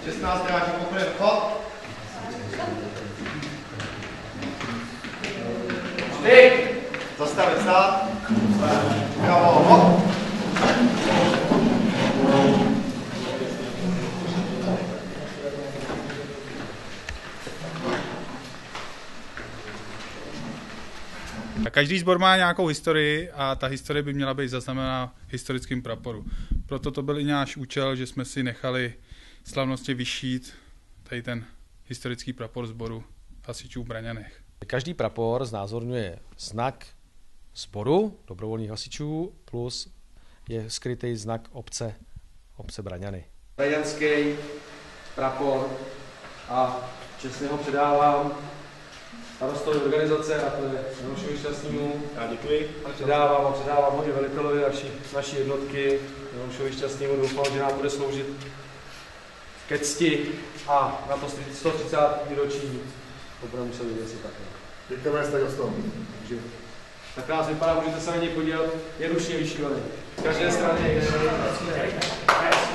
16 strážník poprvé vchod. Styk. Zastavit stát. Bravo, hop. Každý sbor má nějakou historii a ta historie by měla být zaznamenána v historickém praporu. Proto to byl i náš účel, že jsme si nechali slavnostně vyšít tady ten historický prapor sboru hasičů v Braňanech. Každý prapor znázorňuje znak sboru dobrovolných hasičů plus je skrytý znak obce Braňany. Braňanský prapor a čestně ho předávám starostovi organizace, a to je Janušovi Šťastnému. Já děkuji. Předávám ho i velitelovi naší jednotky, Janušovi Šťastnému. Doufám, že nám bude sloužit ke cti a na to 130. výročí to bude muset vyvěsit také. Děkujeme, jste hostou. Tak nás vypadá, můžete se na něj podívat, je ručně vyšívaný. Z každé strany je